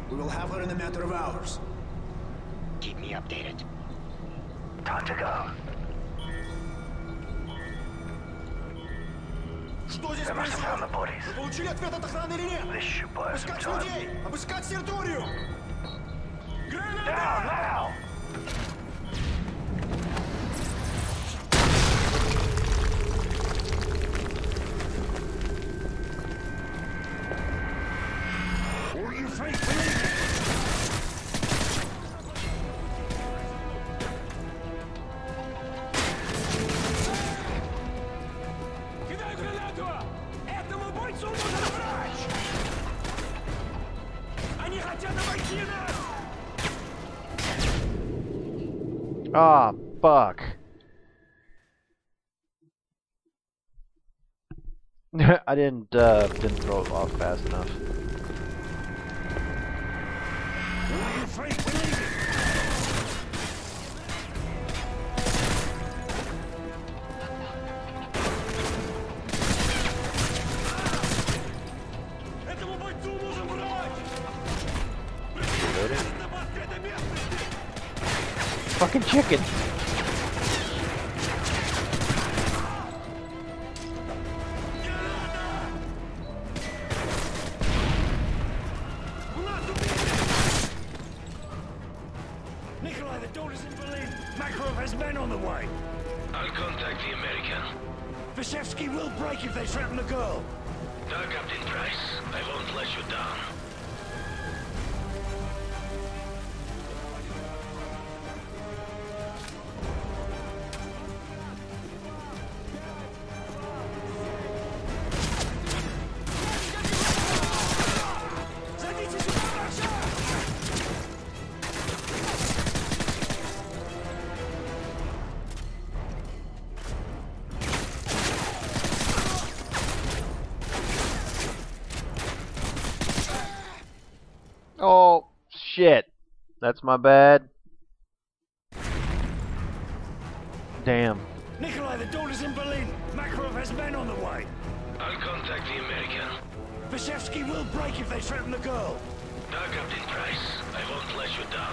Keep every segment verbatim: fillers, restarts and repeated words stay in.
We will have her in a matter of hours. Keep me updated. Time to go. Что здесь They must have found the происходит? bodies. Вы получили ответ от охраны или нет? This should buy us some Обыскать time. людей! Обыскать территорию! Down now! All you fake believe it! Кидай гранату! Этому бойцу нужен врач! Они хотят обойти нас! Ah, fuck. I didn't uh didn't throw it off fast enough. All you fake believe it! Этому бойцу нужен врач! Reloading. На открытой местности! Fucking chicken. У нас убили! Nikolai, the door is in Berlin. Makarov has men on the way. I'll contact the American. Vashevsky will break if they threaten the girl. No, Captain Price. I won't let you down. Садитесь сюда, Раша! Oh shit. That's my bad. Damn. Nikolai, the door is in Berlin. Makarov has men on the way. I'll contact the American. Vashevsky will break if they threaten the girl. No, Captain Price. I won't let you down.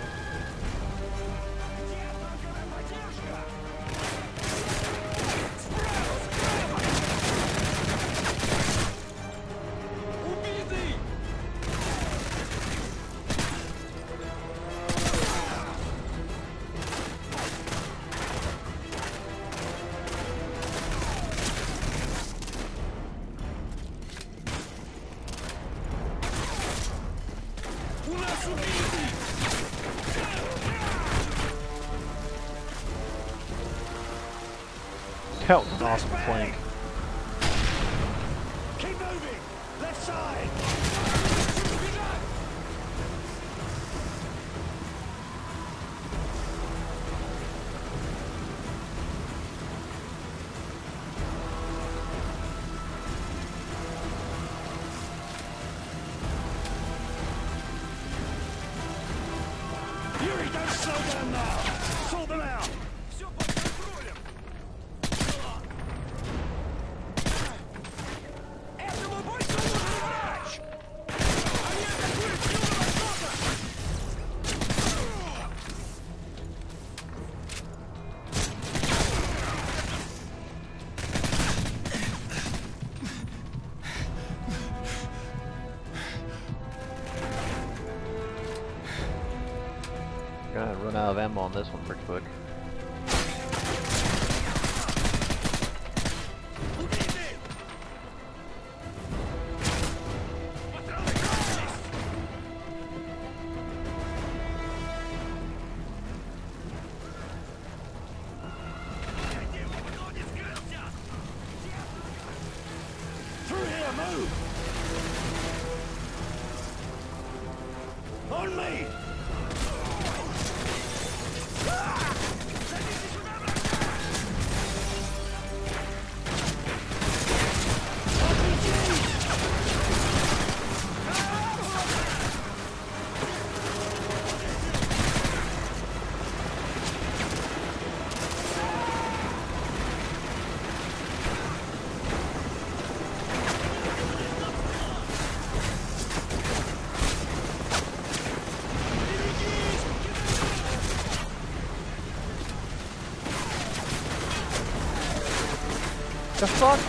Убитый! У нас убитый! That was an awesome flank. Keep moving! Left side! Бежать! Yuri, don't slow down now! Sort them out! Все под контролем! Этому бойцу нужен врач! Они атакуют с юго-востока! Gonna run out of ammo on this one pretty quick. Убитый! Патроны кончились! Где его кто не скрылся? Through here, move! On me! Садитесь сюда, врага! fuck?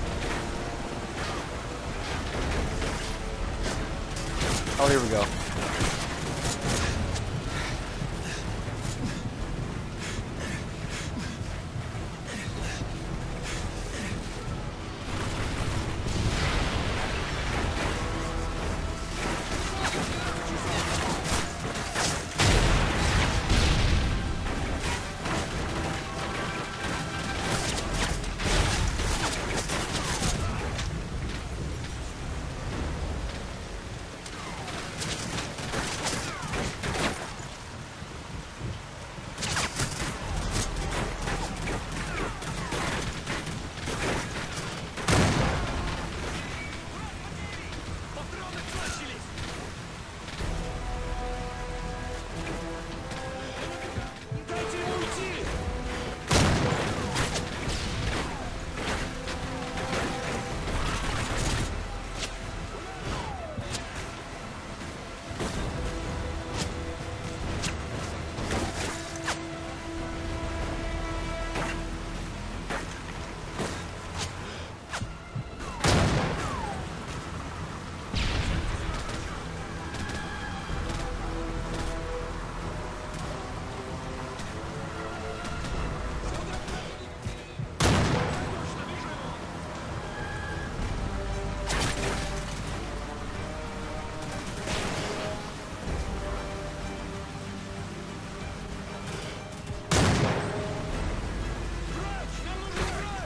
Oh, here we go. Патроны кончились! Дайте ему уйти! Врач! Нам нужен врач!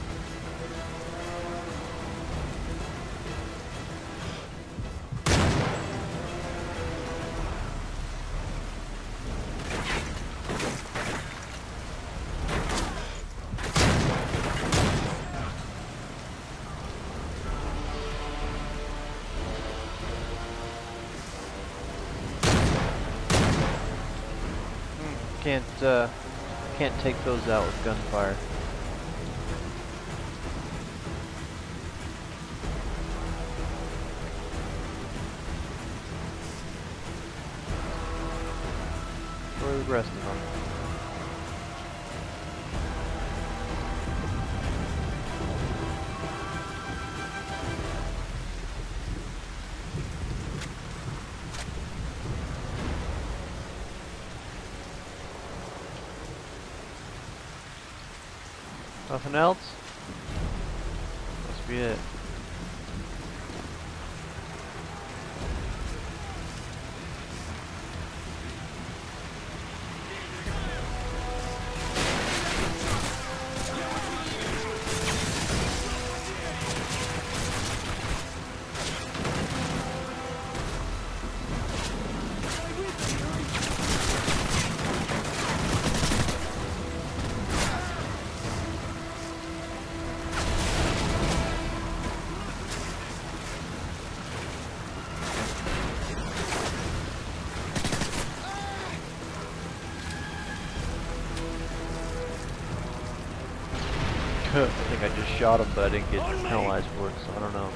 Can't, uh, can't take those out with gunfire. Where are the rest of them? Nothing else? Must be it. I think I just shot him, but I didn't get penalized for it, so I don't know.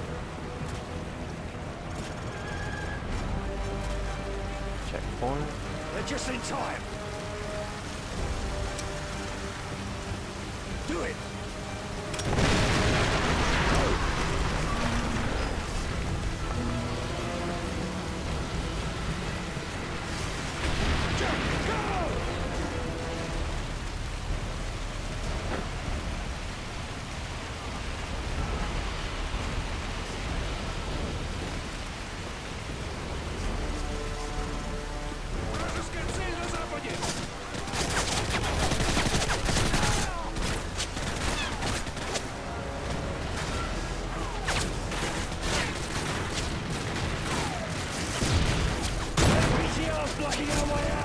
Checkpoint. They're just in time! Do it! Jack, go! Вражеская цель на западе! Every G R's blocking our way out!